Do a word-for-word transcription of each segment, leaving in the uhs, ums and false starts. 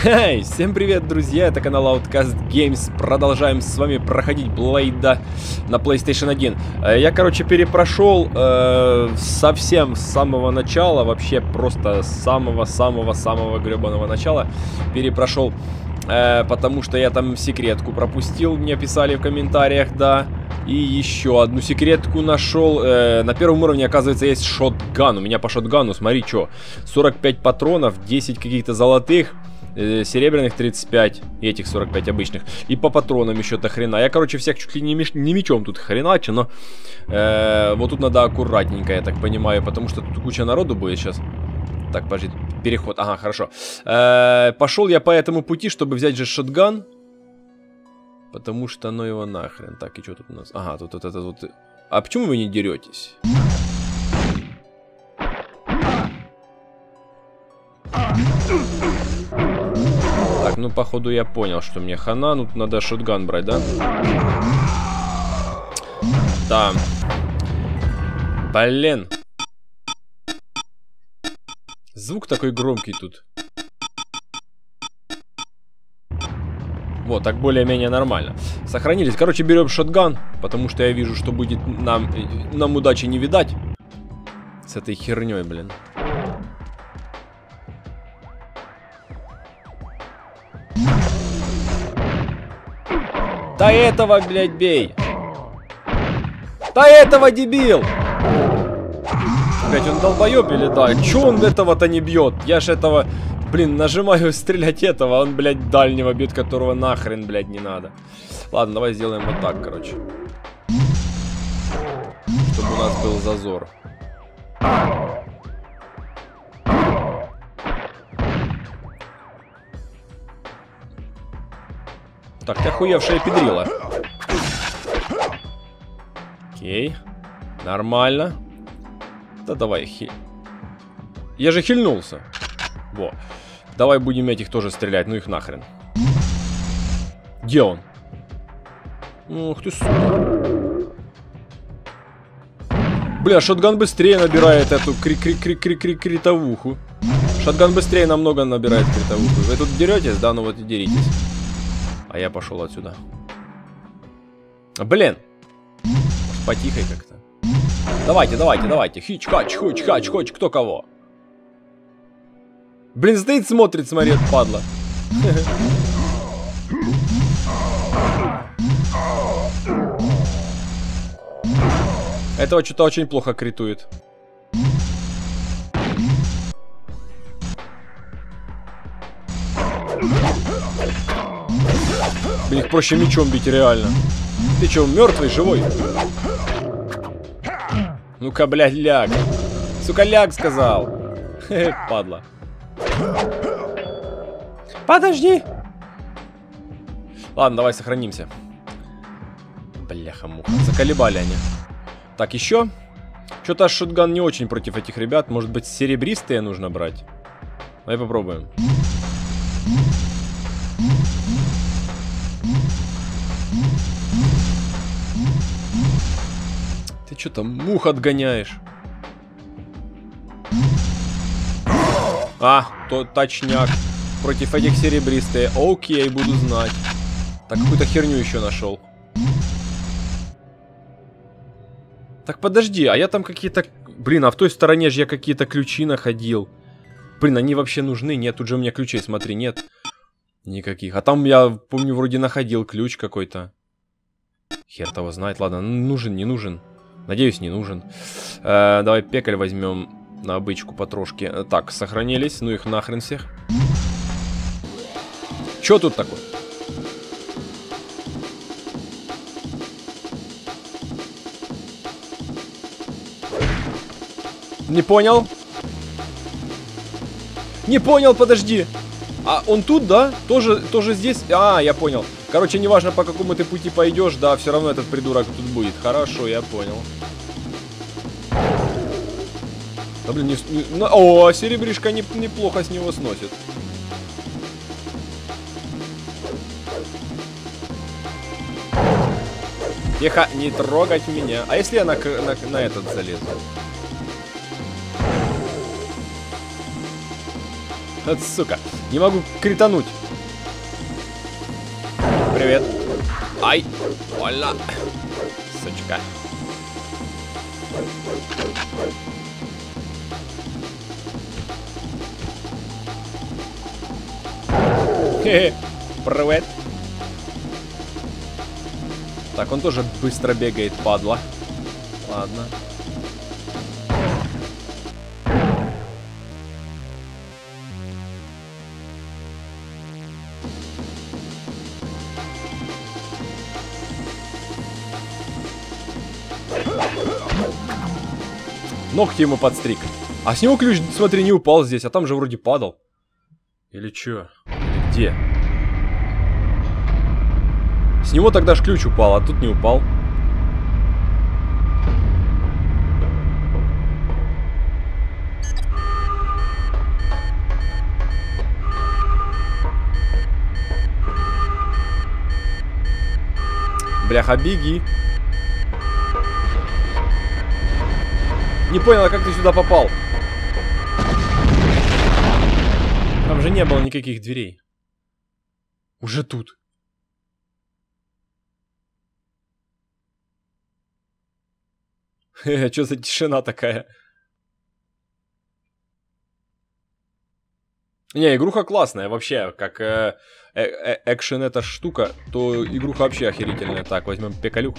Эй, всем привет, друзья, это канал Outcast Games. Продолжаем с вами проходить Блейда на PlayStation один. Я, короче, перепрошел э, совсем с самого начала, вообще просто с самого-самого-самого гребаного начала. Перепрошел, э, потому что я там секретку пропустил, мне писали в комментариях, да. И еще одну секретку нашел. Э, на первом уровне, оказывается, есть шотган. У меня по шотгану, смотри, что. сорок пять патронов, десять каких-то золотых, э, серебряных тридцать пять. И этих сорок пять обычных. И по патронам еще до хрена. Я, короче, всех чуть ли не, меч, не мечом тут хреначу, но э, вот тут надо аккуратненько, я так понимаю. Потому что тут куча народу будет сейчас. Так, подожди, переход. Ага, хорошо. Э, пошел я по этому пути, чтобы взять же шотган. Потому что ну его нахрен. Так, и что тут у нас? Ага, тут вот это вот. А почему вы не деретесь? Так, ну походу я понял, что мне хана. Ну тут надо шотган брать, да? Да. Блин. Звук такой громкий тут. Вот, так более-менее нормально. Сохранились. Короче, берем шотган, потому что я вижу, что будет нам, нам удачи не видать. С этой херней, блин. Да этого, блядь, бей. Да этого, дебил. Опять он долбоёб или да? Чё он этого-то не бьет? Я ж этого... Блин, нажимаю стрелять этого, он, блядь, дальнего бьет, которого нахрен, блядь, не надо. Ладно, давай сделаем вот так, короче. Чтобы у нас был зазор. Так, ты охуевшая педрила. Окей. Нормально. Да давай, хи... Я же хильнулся. Во. Давай будем этих тоже стрелять, ну их нахрен. Где он? Ух ты, сука. Бля, шотган быстрее набирает эту кри-кри-кри-кри-кри-критовуху. Шотган быстрее намного набирает критовуху. Вы тут деретесь? Да, ну вот и деритесь. А я пошел отсюда. Блин. Может, потихой как-то. Давайте, давайте, давайте. Хич-хач, хуч-хач, хоч, кто кого. Блин, стоит, смотрит, смотри, падла. Этого что-то очень плохо критует. Блин, их проще мечом бить, реально. Ты что, мертвый, живой? Ну-ка, блядь, ляг. Сука, ляг, сказал. Падла. Подожди. Ладно, давай сохранимся. Бляха-муха. Заколебали они. Так, еще. Что-то шотган не очень против этих ребят. Может быть, серебристые нужно брать? Давай попробуем. Ты что там мух отгоняешь? А, то точняк. Против этих серебристые. Окей, буду знать. Так, какую-то херню еще нашел. Так, подожди, а я там какие-то... Блин, а в той стороне же я какие-то ключи находил. Блин, они вообще нужны? Нет, тут же у меня ключей, смотри, нет. Никаких. А там я, помню, вроде находил ключ какой-то. Хер того знает. Ладно, нужен, не нужен. Надеюсь, не нужен. Э, давай пекаль возьмем. На обычку потрошки. Так, сохранились. Ну их нахрен всех. Чё тут такое? Не понял. Не понял, подожди. А он тут, да? Тоже, тоже здесь? А, я понял. Короче, неважно, по какому ты пути пойдешь, да, все равно этот придурок тут будет. Хорошо, я понял. Да блин, не, не, о, серебришка не, неплохо с него сносит. Тихо, не трогать меня. А если я на, на, на этот залезу? Вот, сука, не могу критануть. привет. Ай, больно. Сучка. Хе-хе, привет. Так, он тоже быстро бегает, падла. Ладно. Ногти ему подстриг. А с него ключ, смотри, не упал здесь, а там же вроде падал. Или чё? Где? С него тогда ж ключ упал, а тут не упал. Бляха, беги. Не понял, а как ты сюда попал? Там же не было никаких дверей. Уже тут. Хе-хе, что за тишина такая? Не, игруха классная вообще, как э, э, э, экшен эта штука, то игруха вообще охерительная. Так, возьмем пекалюк.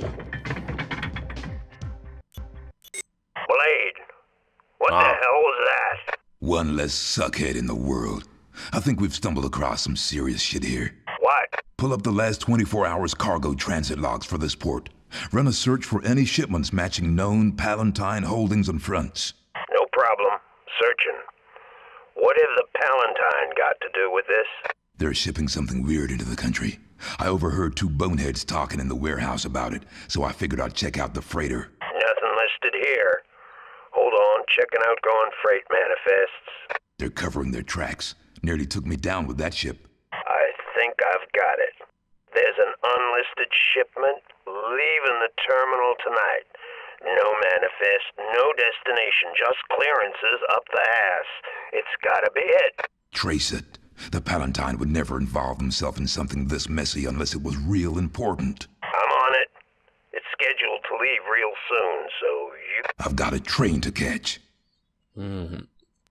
Blade, what Ah. the hell was that? One less suckhead in the world. I think we've stumbled across some serious shit here. What? Pull up the last twenty-four hours cargo transit logs for this port. Run a search for any shipments matching known Palatine holdings and fronts. No problem. Searching. What have the Palatine got to do with this? They're shipping something weird into the country. I overheard two boneheads talking in the warehouse about it, so I figured I'd check out the freighter. Nothing listed here. Hold on, checking out gone freight manifests. They're covering their tracks. Nearly took me down with that ship. I think I've got it. There's an unlisted shipment leaving the terminal tonight. No manifest, no destination, just clearances up the ass. It's gotta be it. Trace it. The Palatine would never involve himself in something this messy unless it was real important. I'm on it. It's scheduled to leave real soon, so you... I've got a train to catch. Mm-hmm.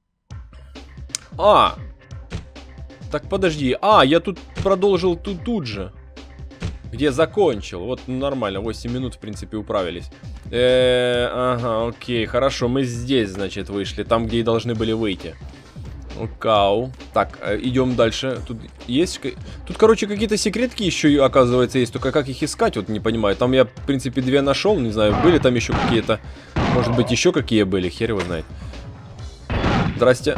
А, так подожди. А, я тут продолжил тут, тут же. Где закончил. Вот нормально, восемь минут в принципе управились. Э, ага, окей, хорошо. Мы здесь, значит, вышли. Там, где и должны были выйти. Кау. Так, идем дальше. Тут есть... Тут, короче, какие-то секретки еще, оказывается, есть. Только как их искать, вот не понимаю. Там я, в принципе, две нашел. Не знаю, были там еще какие-то... Может быть, еще какие были. Хер его знает. Здрасте.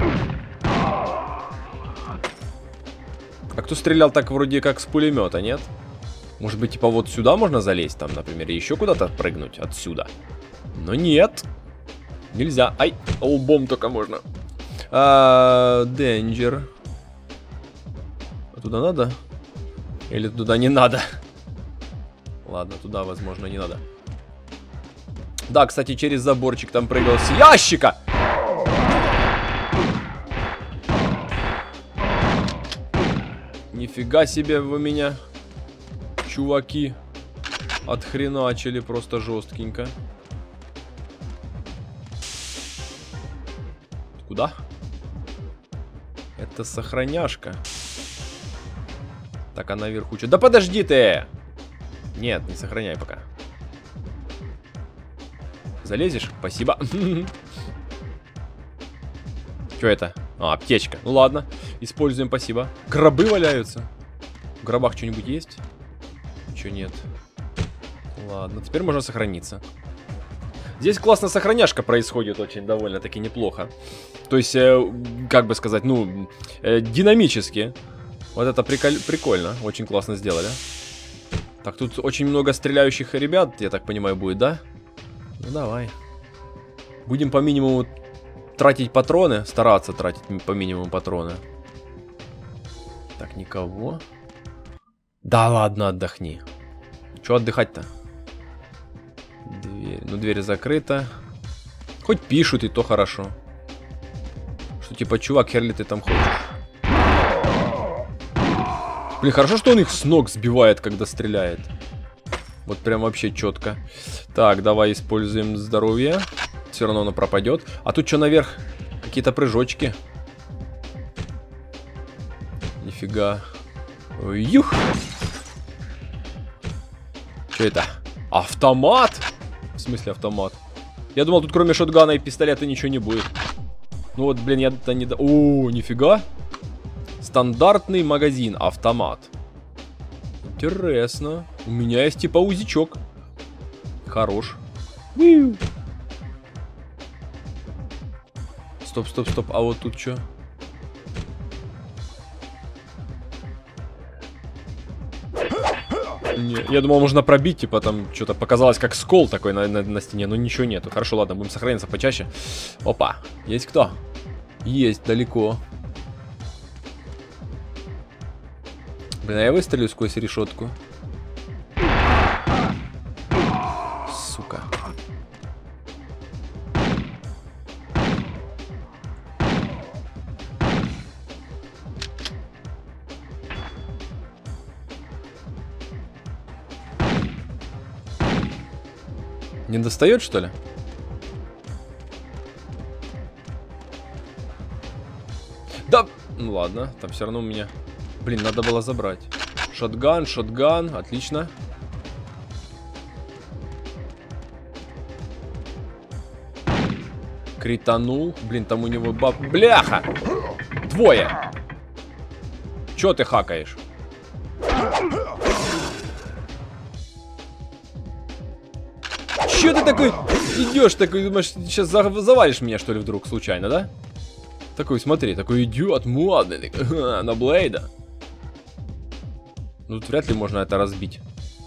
А кто стрелял так вроде как с пулемета, нет? Может быть, типа вот сюда можно залезть, там, например, и еще куда-то прыгнуть отсюда. Но нет. Нельзя. Ай, лбом только можно. А, Danger. А туда надо? Или туда не надо? Ладно, туда, возможно, не надо. Да, кстати, через заборчик там прыгал с ящика. Нифига себе вы меня, чуваки, отхреначили просто жесткенько. Куда? Это сохраняшка. Так, а наверху что? Да подожди ты! Нет, не сохраняй пока. Залезешь? Спасибо. Что это? А, аптечка. Ну ладно. Используем, спасибо. Гробы валяются. В гробах что-нибудь есть? Ничего нет. Ладно, теперь можно сохраниться. Здесь классно сохраняшка происходит очень довольно-таки неплохо. То есть, э, как бы сказать, ну, э, динамически. Вот это приколь... прикольно. Очень классно сделали. Так, тут очень много стреляющих ребят, я так понимаю, будет, да? Ну, давай. Будем по минимуму тратить патроны. Стараться тратить по минимуму патроны. Так, никого. Да ладно, отдохни. Че отдыхать-то? Дверь. Ну, дверь закрыта. Хоть пишут, и то хорошо. Что типа, чувак, хер ли ты там ходишь? Блин, хорошо, что он их с ног сбивает, когда стреляет. Вот прям вообще четко. Так, давай используем здоровье. Все равно оно пропадет. А тут что наверх? Какие-то прыжочки. Нифига. Юх! Что это? Автомат? В смысле автомат? Я думал, тут кроме шотгана и пистолета ничего не будет. Ну вот, блин, я-то не... О, нифига. Стандартный магазин, автомат. Интересно. У меня есть типа узичок. Хорош. Стоп, стоп, стоп. А вот тут что? Не, я думал, можно пробить, типа там что-то показалось как скол такой на, на, на стене, но ничего нету. Хорошо, ладно, будем сохраняться почаще. Опа, есть кто? Есть, далеко. Блин, а я выстрелю сквозь решетку. Сука. Не достает, что ли? Да! Ну ладно, там все равно у меня... Блин, надо было забрать. Шотган, шотган, отлично. Кританул. Блин, там у него баб... Бляха! Двое! Чё ты хакаешь? Чё ты такой идешь, такой, думаешь, сейчас завалишь меня, что ли, вдруг, случайно, да? Такой, смотри, такой идиот модный, на Блейда. Ну, тут вряд ли можно это разбить.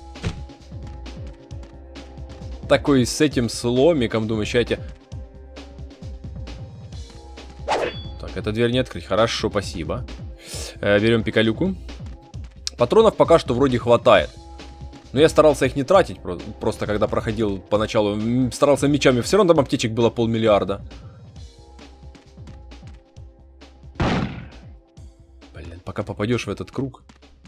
Такой с этим сломиком, думаю, ща я тебя... Так, эта дверь не открыть. Хорошо, спасибо. Э, берем пикалюку. Патронов пока что вроде хватает. Но я старался их не тратить, просто когда проходил поначалу. Старался мечами, все равно там аптечек было полмиллиарда. Блин, пока попадешь в этот круг.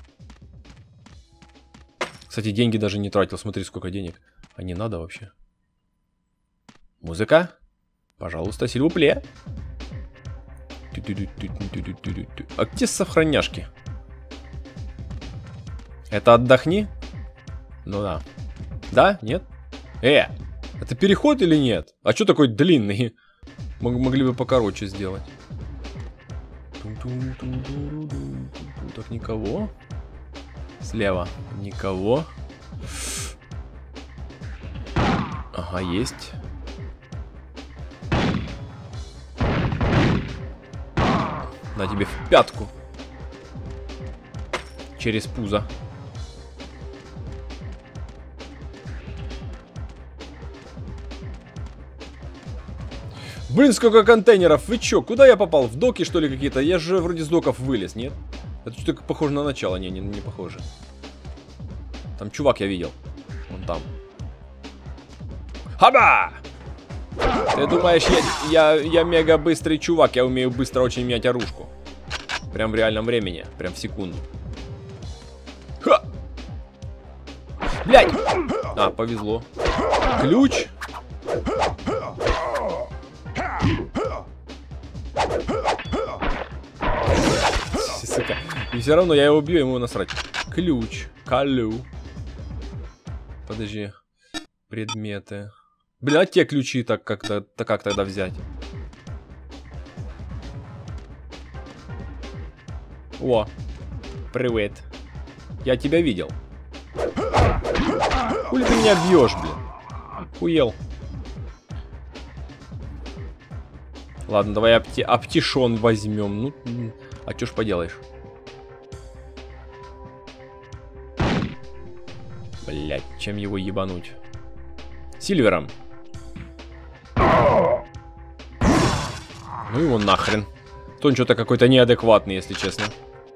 Кстати, деньги даже не тратил, смотри, сколько денег. А не надо вообще. Музыка. Пожалуйста, сильвупле. А где сохраняшки? Это отдохни? Ну да. Да? Нет? Э! Это переход или нет? А что такой длинный? Мог, могли бы покороче сделать. Так, никого. Слева. Никого. Ага, есть. На тебе в пятку. Через пузо. Блин, сколько контейнеров. Вы чё? Куда я попал? В доки, что ли, какие-то? Я же вроде с доков вылез, нет? Это что-то похоже на начало. Не, не, не похоже. Там чувак я видел. Вон там. Хаба! Ты думаешь, я, я, я мега быстрый чувак. Я умею быстро очень менять оружку. Прям в реальном времени. Прям в секунду. Ха! Блядь! А, повезло. Ключ. Сука. И все равно я его убью, ему насрать. Ключ. Калю. Подожди. Предметы. Блин, а те ключи так как-то, так как тогда взять? О, привет. Я тебя видел. Хули ты меня бьешь, блин? Хуел. Ладно, давай апти аптишон возьмем. Ну, а чё ж поделаешь? Блять, чем его ебануть? Сильвером. Ну его нахрен. То он что-то какой-то неадекватный, если честно.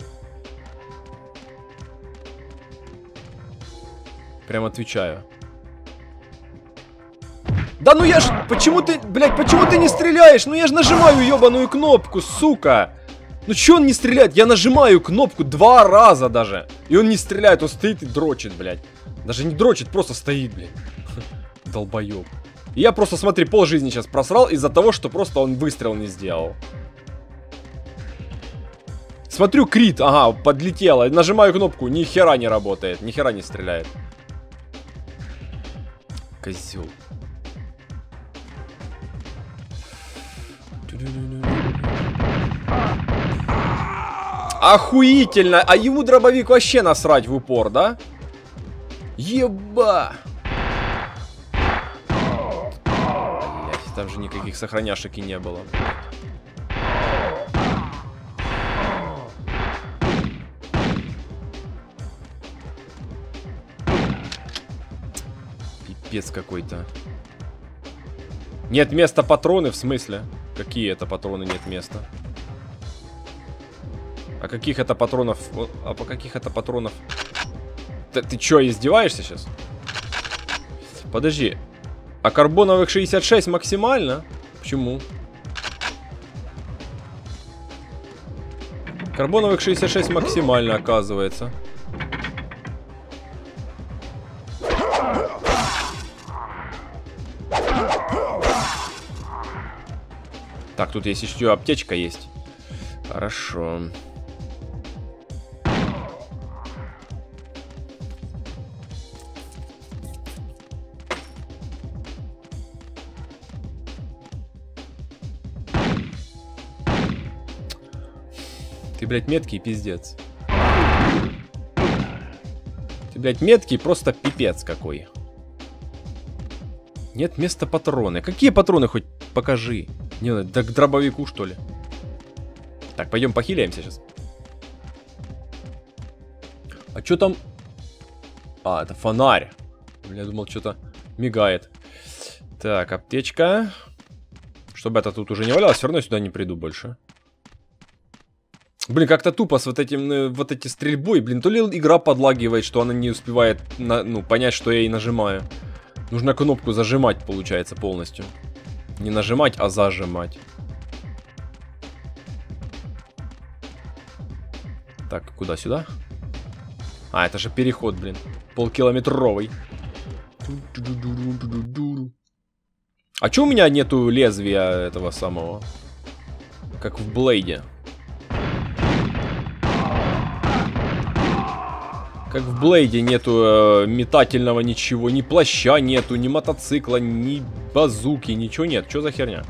Прям отвечаю. Да ну я ж... Почему ты... Блядь, почему ты не стреляешь? Ну я ж нажимаю ебаную кнопку, сука. Ну чё он не стреляет? Я нажимаю кнопку два раза даже. И он не стреляет, он стоит и дрочит, блядь. Даже не дрочит, просто стоит, блядь. Долбоёб. И я просто, смотри, пол жизни сейчас просрал из-за того, что просто он выстрел не сделал. Смотрю, крит, ага, подлетело. Нажимаю кнопку, ни хера не работает, ни хера не стреляет. Козёл. Охуительно! А ему дробовик вообще насрать в упор, да? Еба! Блять, там же никаких сохраняшек и не было. Пипец какой-то. Нет места патроны, в смысле? Какие это патроны нет места? А каких это патронов? А по каких это патронов? Ты, ты чё, издеваешься сейчас? Подожди. А карбоновых шестьдесят шесть максимально? Почему? Карбоновых шестьдесят шесть максимально, оказывается. Так, тут есть еще аптечка есть. Хорошо. Ты, блядь, меткий пиздец. Ты, блядь, меткий просто пипец какой. Нет места патроны. Какие патроны хоть покажи? Не, да к дробовику, что ли? Так, пойдем похиляемся сейчас. А что там? А, это фонарь. Я думал, что-то мигает. Так, аптечка. Чтобы это тут уже не валялось, все равно сюда не приду больше. Блин, как-то тупо с вот этим, вот эти стрельбой. Блин, то ли игра подлагивает, что она не успевает, на, ну, понять, что я ей нажимаю. Нужно кнопку зажимать, получается, полностью. Не нажимать, а зажимать. Так, куда? Сюда? А, это же переход, блин. Полкилометровый. А чё у меня нету лезвия этого самого? Как в Блейде. Как в Блейде нету э, метательного ничего. Ни плаща нету, ни мотоцикла, ни базуки, ничего нет. Что за херня?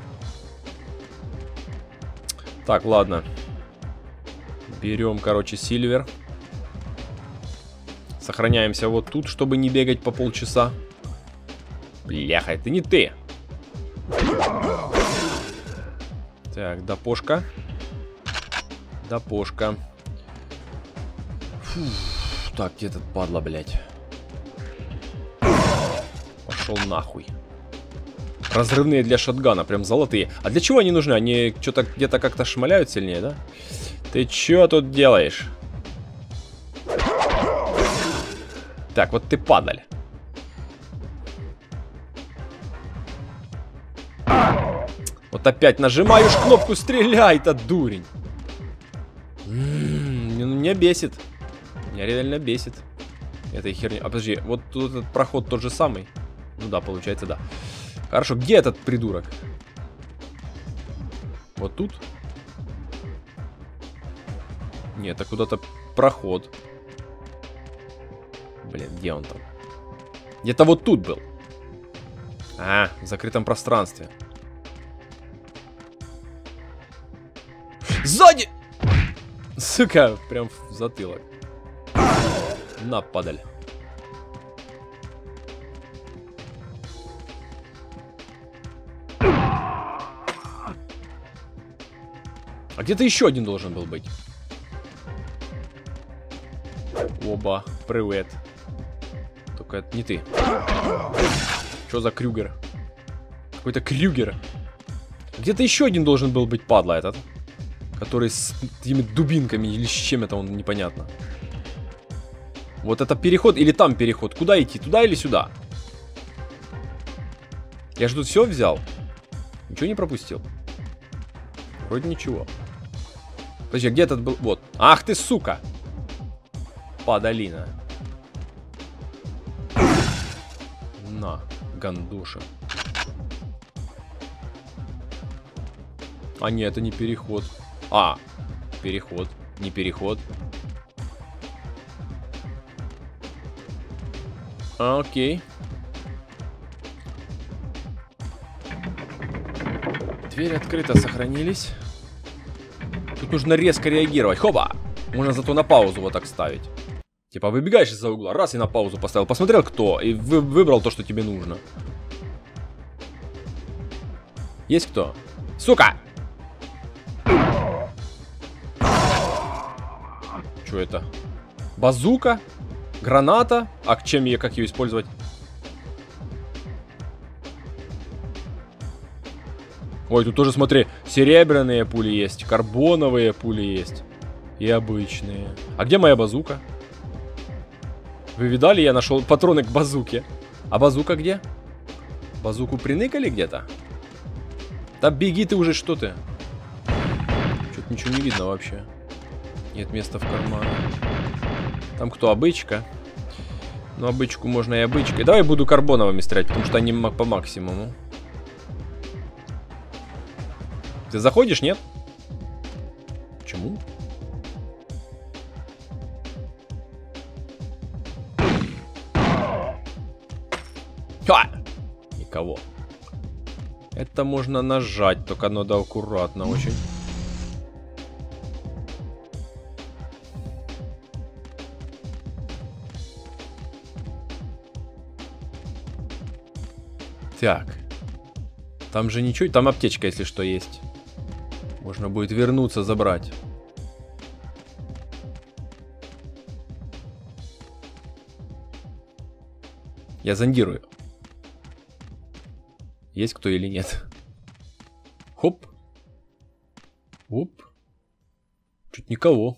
Так, ладно. Берем, короче, Сильвер. Сохраняемся вот тут, чтобы не бегать по полчаса. Бляха, это не ты. Так, допошка. Допошка. Фу. Так, где этот падла, блядь? Пошел нахуй. Разрывные для шотгана, прям золотые. А для чего они нужны? Они что-то где-то как-то шмаляют сильнее, да? Ты чё тут делаешь? Так, вот ты падаль. Вот опять нажимаешь кнопку, стреляй-то, дурень. М-м, меня бесит. Меня реально бесит этой херни. А подожди, вот тут этот проход тот же самый. Ну да, получается, да. Хорошо, где этот придурок? Вот тут? Нет, это куда-то проход. Блин, где он там? Где-то вот тут был. А, в закрытом пространстве. Сзади! Сука, прям в затылок. На, падаль. А где-то еще один должен был быть. Оба, привет. Только это не ты. Что за Крюгер? Какой-то Крюгер. Где-то еще один должен был быть, падла этот. Который с этими дубинками или с чем это, он непонятно. Вот это переход или там переход? Куда идти? Туда или сюда? Я же тут все взял. Ничего не пропустил. Вроде ничего. Подожди, где этот был? Вот. Ах ты, сука! Падалина. На, гандуша. А нет, это не переход. А, переход, не переход. Окей. Двери открыто сохранились. Тут нужно резко реагировать. Хоба! Можно зато на паузу вот так ставить. Типа выбегаешь из-за угла, раз и на паузу поставил. Посмотрел кто и вы выбрал то, что тебе нужно. Есть кто? Сука! Что это? Базука? Граната? А к чем я, как ее использовать? Ой, тут тоже, смотри, серебряные пули есть, карбоновые пули есть. И обычные. А где моя базука? Вы видали, я нашел патроны к базуке. А базука где? Базуку приныкали где-то? Да беги ты уже, что ты? Что-то ничего не видно вообще. Нет места в кармане. Там кто, обычка? Ну, обычку можно и обычкой. Давай буду карбоновыми стрелять, потому что они по максимуму. Ты заходишь, нет? Почему? Ха! Никого. Это можно нажать, только надо аккуратно очень. Так. Там же ничего, там аптечка, если что, есть. Можно будет вернуться, забрать. Я зондирую. Есть кто или нет? Хоп. Оп. Чуть никого.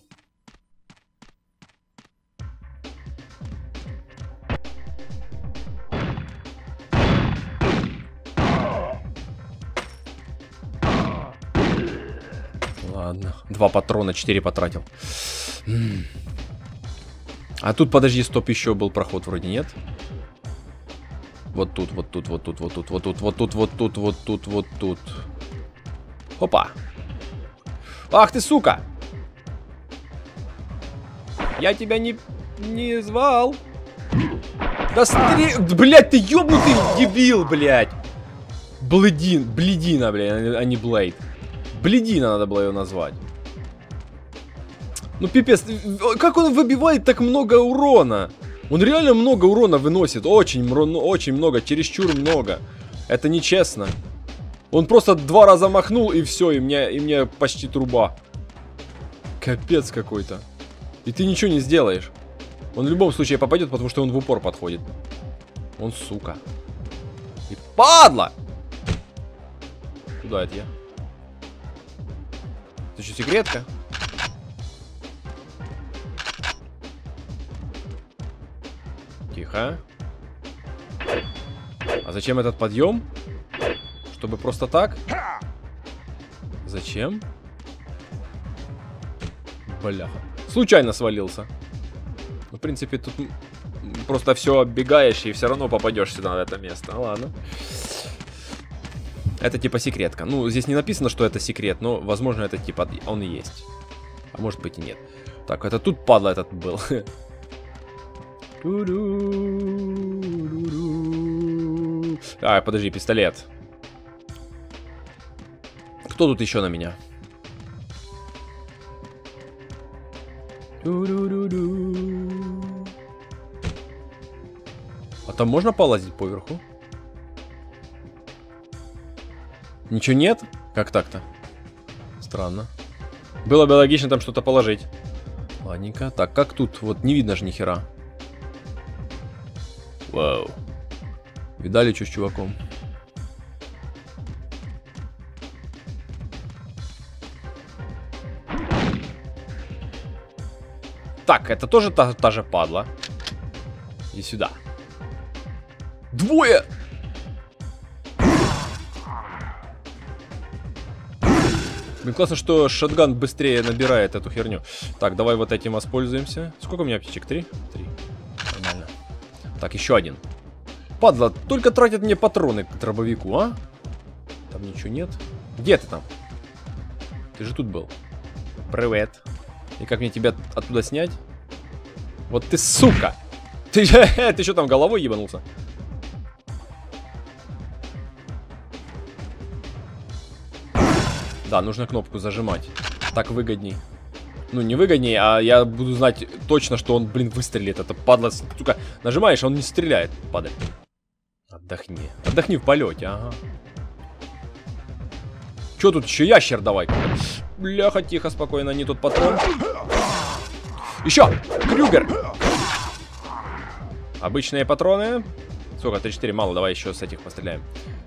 Ладно. Два патрона, четыре потратил. М-м. А тут, подожди, стоп, еще был проход вроде, нет? Вот тут, вот тут, вот тут, вот тут, вот тут, вот тут, вот тут, вот тут, вот тут. Опа. Ах ты, сука! Я тебя не, не звал. Да стри... Блядь, ты ёбнутый дебил, блядь. Бледин, бледина, блядь, а не Блейд. Бледина надо было ее назвать. Ну пипец, как он выбивает так много урона? Он реально много урона выносит. Очень, очень много, чересчур много. Это нечестно. Он просто два раза махнул и все, и мне, и мне почти труба. Капец какой-то. И ты ничего не сделаешь. Он в любом случае попадет, потому что он в упор подходит. Он сука. И падла! Куда это я? Это что, секретка? Тихо. А зачем этот подъем? Чтобы просто так? Зачем? Бляха. Случайно свалился. Ну, в принципе, тут просто все оббегаешь и все равно попадешь сюда, на это место. Ладно. Это типа секретка. Ну, здесь не написано, что это секрет, но, возможно, это типа он и есть. А может быть и нет. Так, это тут падла этот был. А, подожди, пистолет. Кто тут еще на меня? А там можно полазить поверху? Ничего нет? Как так-то? Странно. Было бы логично там что-то положить. Ладненько. Так, как тут? Вот не видно же ни хера. Вау. Видали, что с чуваком? Так, это тоже та, та же падла. И сюда. Двое! Блин, классно, что шотган быстрее набирает эту херню. Так, давай вот этим воспользуемся. Сколько у меня аптечек? Три? Три. Нормально. Так, еще один. Падла, только тратят мне патроны к дробовику, а? Там ничего нет. Где ты там? Ты же тут был. Привет. И как мне тебя оттуда снять? Вот ты, сука! Ты, ты что там, головой ебанулся? Да, нужно кнопку зажимать. Так выгодней. Ну, не выгодней, а я буду знать точно, что он, блин, выстрелит. Это падла, сука. Нажимаешь, а он не стреляет. Падай. Отдохни. Отдохни в полете, ага. Че тут еще ящер давай? Бляха, тихо, спокойно, не тот патрон. Еще! Крюгер! Обычные патроны. Сколько? три-четыре, мало, давай еще с этих постреляем.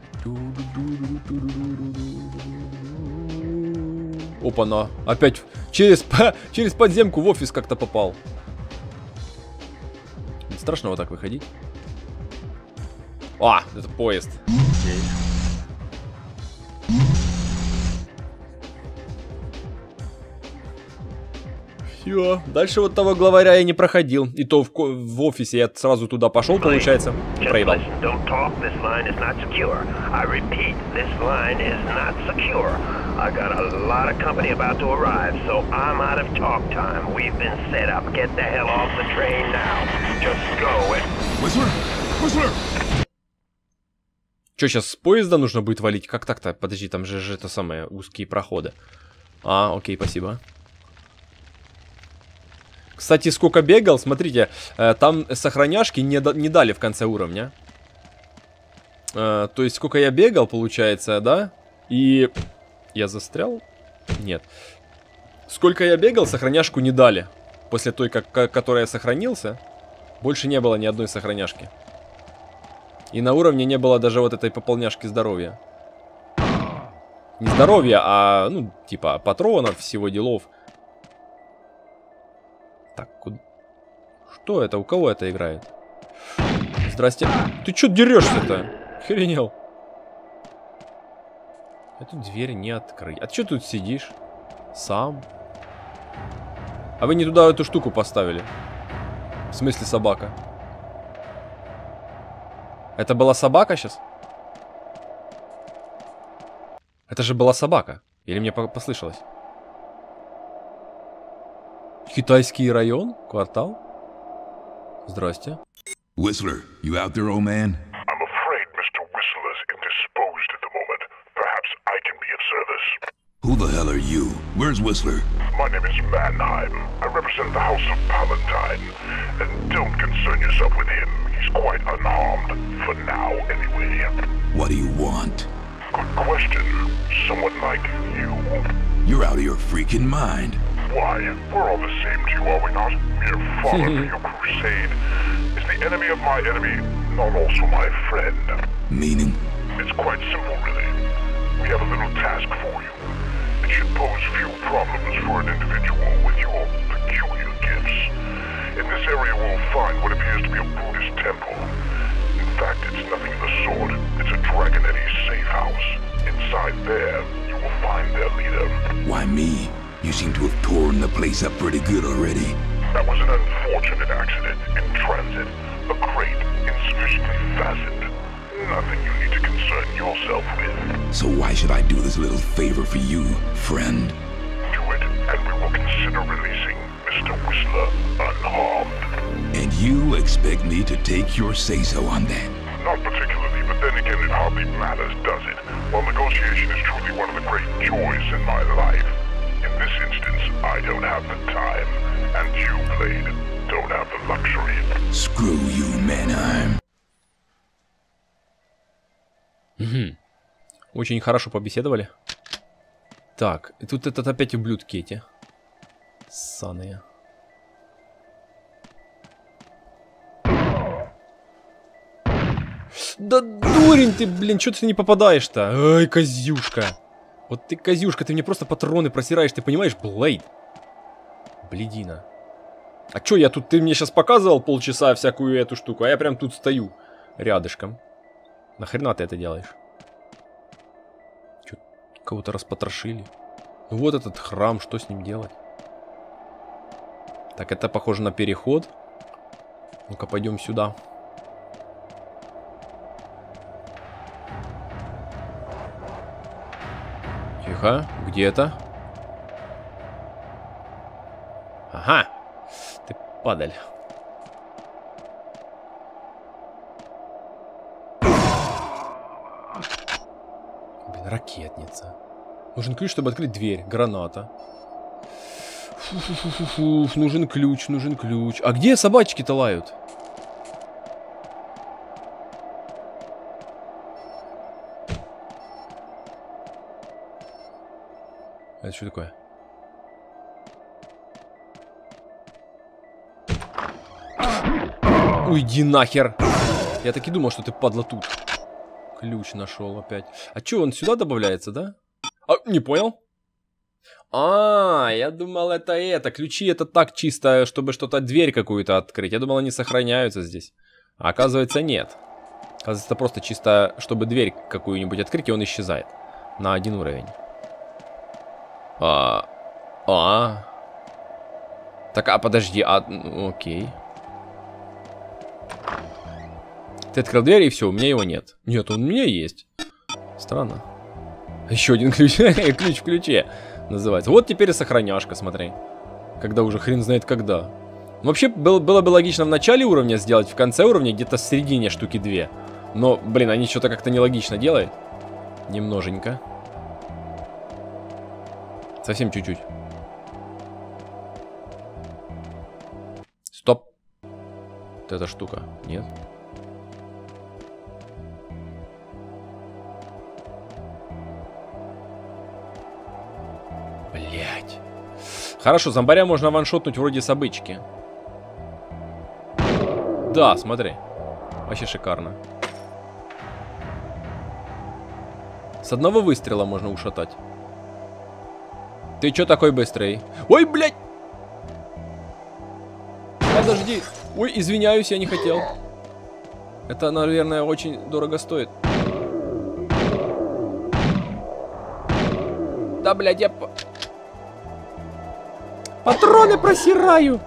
Опа-на. Опять через, через подземку в офис как-то попал. Не страшно вот так выходить. А, это поезд. Все. Дальше вот того главаря я не проходил. И то в, в офисе я сразу туда пошел, получается. Проебал. I got a lot of company about to arrive, so I'm out of talk time. We've been set up. Get the hell off the train now. Just go and... Whistler! Whistler! Че, сейчас с поезда нужно будет валить? Как так-то? Подожди, там же, же это самое, узкие проходы. А, окей, спасибо. Кстати, сколько бегал, смотрите, там сохраняшки не, не дали в конце уровня. То есть, сколько я бегал, получается, да? И... Я застрял? Нет. Сколько я бегал, сохраняшку не дали. После той, как, которой я сохранился, больше не было ни одной сохраняшки. И на уровне не было даже вот этой пополняшки здоровья. Не здоровья, а, ну, типа, патронов, всего делов. Так, куда... Что это? У кого это играет? Здрасте. Ты чё дерешься-то? Охренел. Эту дверь не открыть. А ты что тут сидишь? Сам? А вы не туда эту штуку поставили? В смысле собака? Это была собака сейчас? Это же была собака. Или мне послышалось? Китайский район? Квартал? Здрасте. Whistler, you out there, old man? I'm afraid Mister Whistler's indisposed at the moment. Perhaps I can be of service. Who the hell are you? Where's Whistler? My name is Mannheim. I represent the House of Palatine. And don't concern yourself with him. He's quite unharmed. For now, anyway. What do you want? Good question. Someone like you. You're out of your freaking mind. Why, we're all the same to you, are we not? Mere fodder for your crusade. Is the enemy of my enemy not also my friend? Meaning? It's quite simple, really. We have a little task for you. It should pose few problems for an individual with your peculiar gifts. In this area we'll find what appears to be a Buddhist temple. In fact, it's nothing of the sort. It's a Dragonetti safe house. Inside there, you will find their leader. Why me? You seem to have torn the place up pretty good already. That was an unfortunate accident in transit. A crate insufficiently fastened. Nothing you need to concern yourself with. So why should I do this little favor for you, friend? Do it, and we will consider releasing Mister Whistler unharmed. And you expect me to take your say-so on that? Not particularly, but then again it hardly matters, does it? While negotiation is truly one of the great joys in my life. In this instance, I don't have the time, and you, Blade, don't have the luxury. Screw you, Mannheim. Угу. Очень хорошо побеседовали. Так, и тут этот опять ублюдки эти. Ссаные. Да дурень ты, блин, что ты не попадаешь-то? Ай, козюшка. Вот ты, козюшка, ты мне просто патроны просираешь, ты понимаешь, Блейд? Блядина. А чё я тут, ты мне сейчас показывал полчаса всякую эту штуку, а я прям тут стою, рядышком. Нахрена ты это делаешь? Чё, кого-то распотрошили? Вот этот храм, что с ним делать? Так, это похоже на переход. Ну-ка, пойдем сюда. Тихо, где это? Ага, ты падаль. Блин, ракетница. Нужен ключ, чтобы открыть дверь. Граната. Фу-фу-фу-фу-фу. Нужен ключ, нужен ключ. А где собачки-то лают? Это что такое? Уйди нахер! Я так и думал, что ты, падла, тут. Ключ нашел опять. А что, он сюда добавляется, да? А, не понял? А, я думал, это это. Ключи это так чисто, чтобы что-то, дверь какую-то открыть. Я думал, они сохраняются здесь. А оказывается, нет. Оказывается, это просто чисто, чтобы дверь какую-нибудь открыть, и он исчезает. На один уровень. А, а. Так, а подожди, а, ну, окей. Ты открыл дверь, и все, у меня его нет. Нет, он у меня есть. Странно. Еще один ключ. Ключ в ключе называется. Вот теперь и сохраняшка, смотри. Когда уже хрен знает когда. Вообще, было, было бы логично в начале уровня сделать, в конце уровня где-то в середине штуки две. Но, блин, они что-то как-то нелогично делают. Немноженько. Совсем чуть-чуть. Стоп. Вот эта штука. Нет. Блять. Хорошо, зомбаря можно ваншотнуть вроде собычки. Да, смотри. Вообще шикарно. С одного выстрела можно ушатать. Ты чё такой быстрый? Ой, блядь! Подожди. Ой, извиняюсь, я не хотел. Это, наверное, очень дорого стоит. Да, блядь, я... Патроны просираю!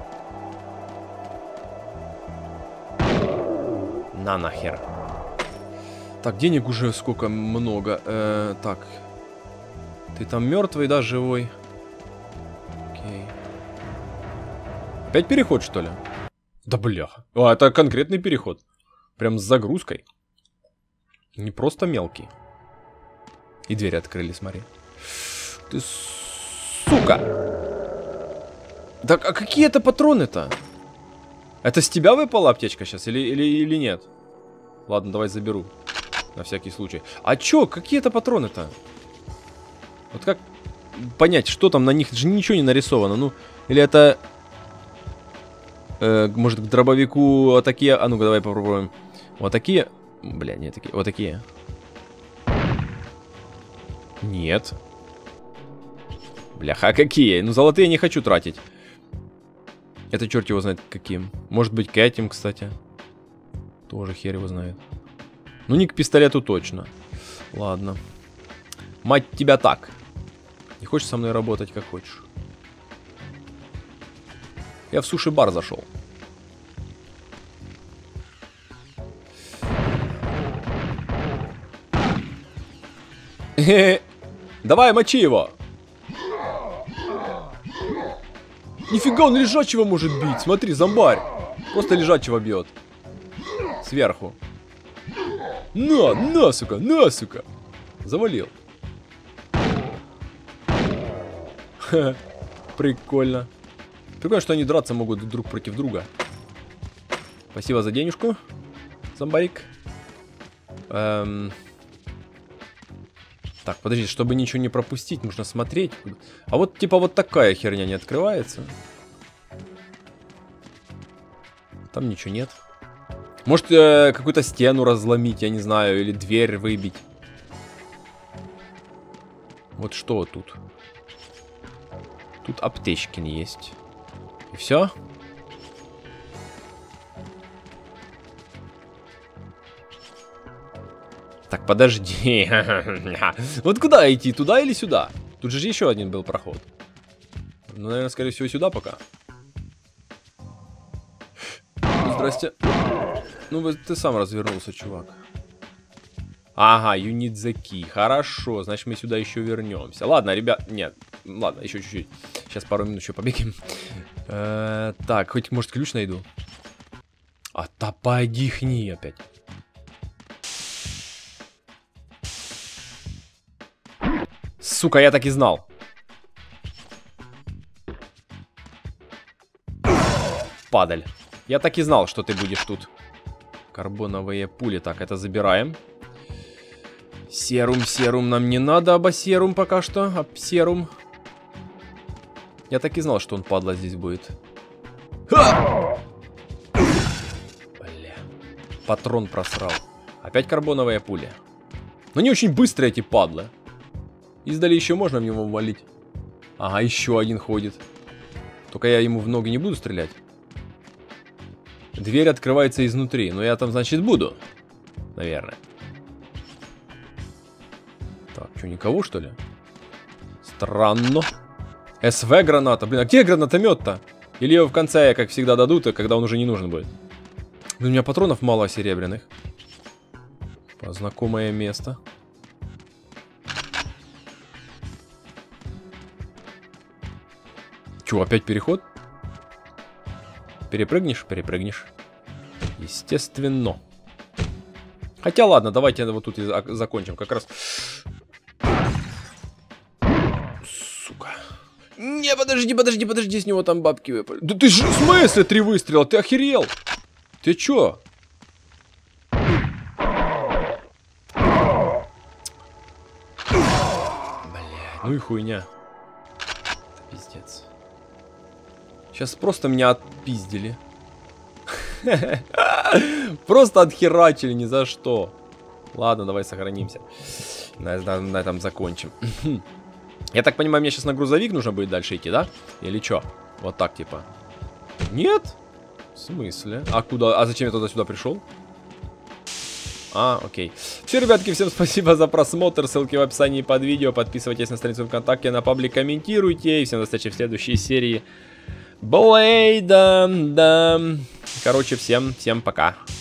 На нахер. Так, денег уже сколько много. Э, так. Ты там мертвый, да, живой? Окей. Опять переход, что ли? Да бляха. А, это конкретный переход. Прям с загрузкой. Не просто мелкий. И двери открыли, смотри. Ты сука! Так, а какие это патроны-то? Это с тебя выпала аптечка сейчас или, или, или нет? Ладно, давай заберу. На всякий случай. А чё, какие это патроны-то? Вот как понять, что там на них? Же ничего не нарисовано. Ну, или это... Э, может, к дробовику вот такие... А ну-ка, давай попробуем. Вот такие... Бля, не такие. Вот такие. Нет. Бляха, какие? Ну, золотые не хочу тратить. Это черт его знает каким. Может быть, к этим, кстати. Тоже хер его знает. Ну, не к пистолету точно. Ладно. Мать тебя так. Не хочешь со мной работать, как хочешь. Я в суши-бар зашел. Давай, мочи его. Нифига, он лежачего может бить. Смотри, зомбарь. Просто лежачего бьет. Сверху. На, на, сука, на, сука. Завалил. Ха, прикольно. Прикольно, что они драться могут друг против друга. Спасибо за денежку, зомбарик. Эм... Так, подожди, чтобы ничего не пропустить, нужно смотреть. А вот типа вот такая херня не открывается. Там ничего нет. Может, э, какую-то стену разломить, я не знаю, или дверь выбить. Вот что тут? Тут аптечки не есть. И все? Так, подожди. Вот куда идти, туда или сюда? Тут же еще один был проход. Ну, наверное, скорее всего, сюда пока. Здрасте. Ну, ты сам развернулся, чувак. Ага, you need the key. Хорошо, значит, мы сюда еще вернемся. Ладно, ребят, нет. Ладно, еще чуть-чуть. Сейчас пару минут еще побегаем. Э, так, хоть, может, ключ найду. А та подихни опять. Сука, я так и знал. Падаль. Я так и знал, что ты будешь тут. Карбоновые пули. Так, это забираем. Серум, серум нам не надо, оба серум пока что. Об серум. Я так и знал, что он, падла, здесь будет. Ха! Бля. Патрон просрал. Опять карбоновые пули. Но не очень быстрые эти падлы. Издали еще можно в него валить. Ага, еще один ходит. Только я ему в ноги не буду стрелять. Дверь открывается изнутри. Но я там, значит, буду. Наверное. Так, что, никого, что ли? Странно. СВ граната. Блин, а где гранатомет-то? Или его в конце, как всегда, дадут, и когда он уже не нужен будет? Блин, у меня патронов мало серебряных. Знакомое место. Че, опять переход? Перепрыгнешь? Перепрыгнешь. Естественно. Хотя ладно, давайте вот тут и закончим. Как раз... Сука. Не, подожди, подожди, подожди, с него там бабки выпали. Да ты же, в смысле три выстрела? Ты охерел? Ты чё? Бля, ну и хуйня. Это пиздец. Сейчас просто меня отпиздили. Просто отхерачили ни за что. Ладно, давай сохранимся. На, на, на этом закончим. Я так понимаю, мне сейчас на грузовик нужно будет дальше идти, да? Или что? Вот так типа. Нет? В смысле? А куда? А зачем я туда сюда пришел? А, окей. Все, ребятки, всем спасибо за просмотр. Ссылки в описании под видео. Подписывайтесь на страницу ВКонтакте, на паблик, комментируйте. И всем до встречи в следующей серии Блейда. Да. Короче, всем, всем пока.